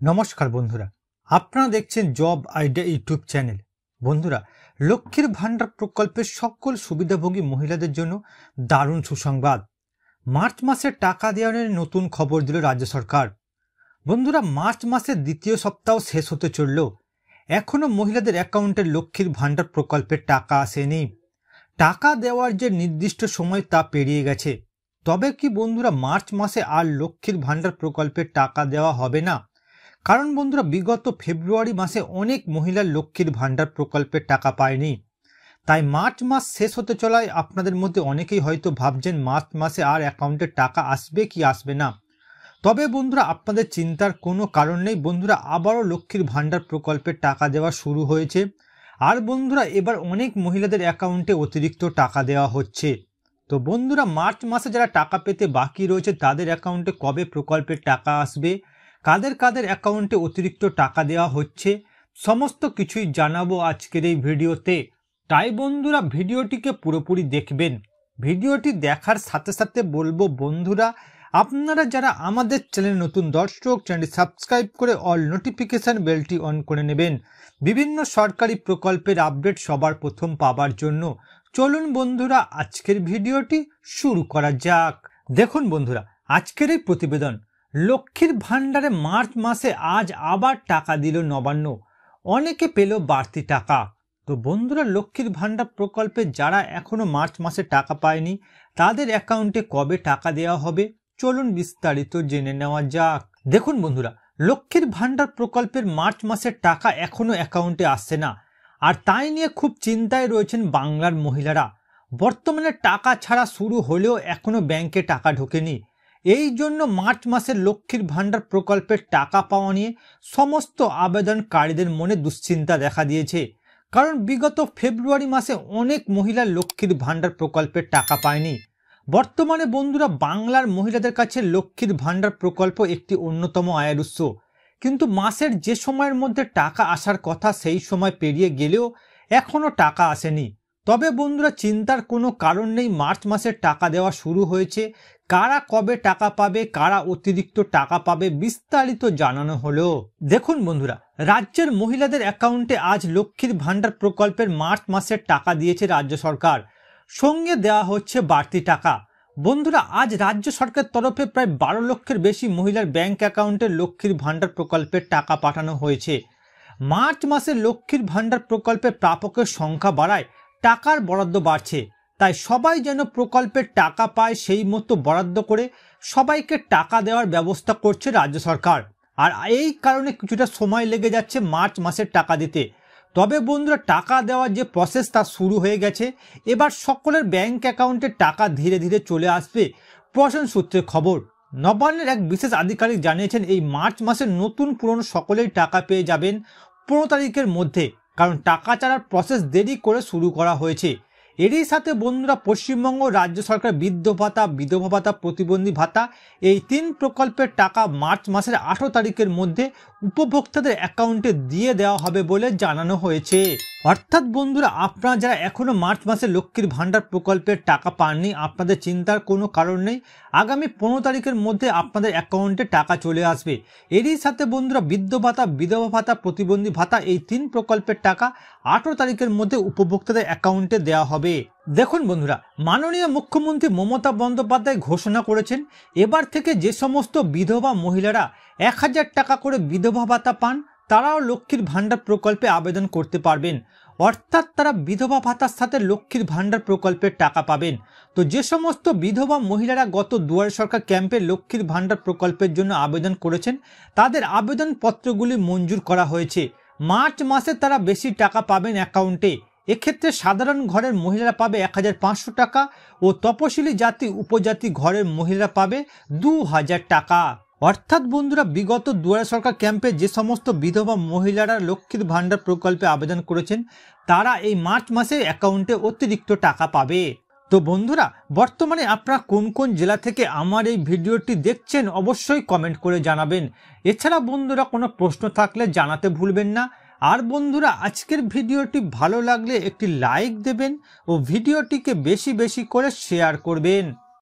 নমস্কার বন্ধুরা, আপনারা দেখছেন জব আইডিয়া ইউটিউব চ্যানেল। বন্ধুরা, লক্ষ্মীর ভান্ডার প্রকল্পের সকল সুবিধাভোগী মহিলাদের জন্য দারুণ সুসংবাদ। মার্চ মাসে টাকা দেওয়ার নতুন খবর দিল রাজ্য সরকার। বন্ধুরা, মার্চ মাসের দ্বিতীয় সপ্তাহ শেষ হতে চলল, এখনও মহিলাদের অ্যাকাউন্টে লক্ষ্মীর ভান্ডার প্রকল্পের টাকা আসেনি। টাকা দেওয়ার যে নির্দিষ্ট সময় তা পেরিয়ে গেছে। তবে কি বন্ধুরা, মার্চ মাসে আর লক্ষ্মীর ভান্ডার প্রকল্পের টাকা দেওয়া হবে না? কারণ বন্ধুরা, বিগত ফেব্রুয়ারি মাসে অনেক মহিলা লক্ষ্মীর ভান্ডার প্রকল্পের টাকা পায়নি। তাই মার্চ মাস শেষ হতে চলায় আপনাদের মধ্যে অনেকেই হয়তো ভাবছেন মার্চ মাসে আর অ্যাকাউন্টে টাকা আসবে কি আসবে না। তবে বন্ধুরা, আপনাদের চিন্তার কোনো কারণ নেই। বন্ধুরা, আবারও লক্ষ্মীর ভান্ডার প্রকল্পের টাকা দেওয়া শুরু হয়েছে। আর বন্ধুরা, এবার অনেক মহিলাদের অ্যাকাউন্টে অতিরিক্ত টাকা দেওয়া হচ্ছে। তো বন্ধুরা, মার্চ মাসে যারা টাকা পেতে বাকি রয়েছে তাদের অ্যাকাউন্টে কবে প্রকল্পের টাকা আসবে, কাদের কাদের অ্যাকাউন্টে অতিরিক্ত টাকা দেওয়া হচ্ছে, সমস্ত কিছুই জানাবো আজকের এই ভিডিওতে। তাই বন্ধুরা, ভিডিওটিকে পুরোপুরি দেখবেন। ভিডিওটি দেখার সাথে সাথে বলবো বন্ধুরা, আপনারা যারা আমাদের চ্যানেল নতুন দর্শক, চ্যানেলটি সাবস্ক্রাইব করে অল নোটিফিকেশান বেলটি অন করে নেবেন বিভিন্ন সরকারি প্রকল্পের আপডেট সবার প্রথম পাবার জন্য। চলুন বন্ধুরা, আজকের ভিডিওটি শুরু করা যাক। দেখুন বন্ধুরা, আজকের এই প্রতিবেদন, লক্ষ্মীর ভান্ডারে মার্চ মাসে আজ আবার টাকা দিল নবান্ন, অনেকে পেল বাড়তি টাকা। তো বন্ধুরা, লক্ষ্মীর ভান্ডার প্রকল্পে যারা এখনো মার্চ মাসে টাকা পায়নি তাদের অ্যাকাউন্টে কবে টাকা দেওয়া হবে, চলুন বিস্তারিত জেনে নেওয়া যাক। দেখুন বন্ধুরা, লক্ষ্মীর ভান্ডার প্রকল্পের মার্চ মাসের টাকা এখনো অ্যাকাউন্টে আসছে না, আর তাই নিয়ে খুব চিন্তায় রয়েছেন বাংলার মহিলারা। বর্তমানে টাকা ছাড়া শুরু হলেও এখনো ব্যাংকে টাকা ঢোকেনি। এই জন্য মার্চ মাসের লক্ষ্মীর ভান্ডার প্রকল্পের টাকা পাওয়া নিয়ে সমস্ত আবেদনকারীদের মনে দুশ্চিন্তা দেখা দিয়েছে। কারণ বিগত ফেব্রুয়ারি মাসে অনেক মহিলা লক্ষ্মীর ভান্ডার প্রকল্পের টাকা পায়নি। বর্তমানে বন্ধুরা, বাংলার মহিলাদের কাছে লক্ষ্মীর ভান্ডার প্রকল্প একটি অন্যতম আয়ের উৎস। কিন্তু মাসের যে সময়ের মধ্যে টাকা আসার কথা সেই সময় পেরিয়ে গেলেও এখনও টাকা আসেনি। তবে বন্ধুরা, চিন্তার কোনো কারণ নেই, মার্চ মাসে টাকা দেওয়া শুরু হয়েছে। কারা কবে টাকা পাবে, কারা অতিরিক্ত টাকা পাবে, বিস্তারিত জানানো হলো। দেখুন বন্ধুরা, রাজ্যের মহিলাদের অ্যাকাউন্টে আজ লক্ষ্মীর ভান্ডার প্রকল্পের মার্চ মাসের টাকা দিয়েছে রাজ্য সরকার, সঙ্গে দেওয়া হচ্ছে বাড়তি টাকা। বন্ধুরা, আজ রাজ্য সরকারের তরফে প্রায় 12 লক্ষের বেশি মহিলার ব্যাংক অ্যাকাউন্টে লক্ষ্মীর ভান্ডার প্রকল্পের টাকা পাঠানো হয়েছে। মার্চ মাসে লক্ষ্মীর ভান্ডার প্রকল্পের প্রাপকের সংখ্যা বাড়ায় টাকার বরাদ্দ বাড়ছে। তাই সবাই যেন প্রকল্পের টাকা পায় সেই মতো বরাদ্দ করে সবাইকে টাকা দেওয়ার ব্যবস্থা করছে রাজ্য সরকার। আর এই কারণে কিছুটা সময় লেগে যাচ্ছে মার্চ মাসের টাকা দিতে। তবে বন্ধুরা, টাকা দেওয়ার যে প্রসেস তা শুরু হয়ে গেছে। এবার সকলের ব্যাংক অ্যাকাউন্টে টাকা ধীরে ধীরে চলে আসবে। প্রশাসন সূত্রে খবর, নবান্নের এক বিশেষ আধিকারিক জানিয়েছেন এই মার্চ মাসে নতুন পুরনো সকলেই টাকা পেয়ে যাবেন 15 তারিখের মধ্যে। কারণ টাকা ছাড়ার প্রসেস দেরি করে শুরু করা হয়েছে। এরই সাথে বন্ধুরা, পশ্চিমবঙ্গ রাজ্য সরকার বৃদ্ধ ভাতা, বিধবা ভাতা, প্রতিবন্ধী ভাতা এই 3 প্রকল্পের টাকা মার্চ মাসের 18 তারিখের মধ্যে উপভোক্তাদের অ্যাকাউন্টে দিয়ে দেওয়া হবে বলে জানানো হয়েছে। অর্থাৎ বন্ধুরা, আপনারা যারা এখনো মার্চ মাসে লক্ষ্মীর ভান্ডার প্রকল্পের টাকা পাননি, আপনাদের চিন্তার কোনো কারণ নেই। আগামী 15 তারিখের মধ্যে আপনাদের অ্যাকাউন্টে টাকা চলে আসবে। এরই সাথে বন্ধুরা, বৃদ্ধ ভাতা, বিধবা ভাতা, প্রতিবন্ধী ভাতা এই 3 প্রকল্পের টাকা 18 তারিখের মধ্যে উপভোক্তাদের অ্যাকাউন্টে দেওয়া হবে। দেখুন বন্ধুরা, মাননীয় মুখ্যমন্ত্রী মমতা বন্দ্যোপাধ্যায় ঘোষণা করেছেন এবার থেকে যে সমস্ত বিধবা মহিলারা 1000 টাকা করে বিধবা ভাতা পান তারাও লক্ষ্মীর ভান্ডার প্রকল্পে আবেদন করতে পারবেন। অর্থাৎ তারা বিধবা ভাতার সাথে লক্ষ্মীর ভান্ডার প্রকল্পের টাকা পাবেন। তো যে সমস্ত বিধবা মহিলারা গত দুয়ারে সরকার ক্যাম্পে লক্ষ্মীর ভান্ডার প্রকল্পের জন্য আবেদন করেছেন তাদের আবেদনপত্রগুলি মঞ্জুর করা হয়েছে। মার্চ মাসে তারা বেশি টাকা পাবেন অ্যাকাউন্টে। এক্ষেত্রে সাধারণ ঘরের মহিলারা পাবে 1500 টাকা ও তপশিলি জাতি উপজাতি ঘরের মহিলারা পাবে 2000 টাকা। অর্থাৎ বন্ধুরা, বিগত দুয়ারে সরকার ক্যাম্পে যে সমস্ত বিধবা মহিলারা লক্ষ্মীর ভান্ডার প্রকল্পে আবেদন করেছেন তারা এই মার্চ মাসে অ্যাকাউন্টে অতিরিক্ত টাকা পাবে। তো বন্ধুরা, বর্তমানে আপনারা কোন কোন জেলা থেকে আমার এই ভিডিওটি দেখছেন অবশ্যই কমেন্ট করে জানাবেন। এছাড়া বন্ধুরা, কোনো প্রশ্ন থাকলে জানাতে ভুলবেন না। আর বন্ধুরা, আজকের ভিডিওটি ভালো লাগলে একটি লাইক দেবেন ও ভিডিওটিকে বেশি বেশি করে শেয়ার করবেন।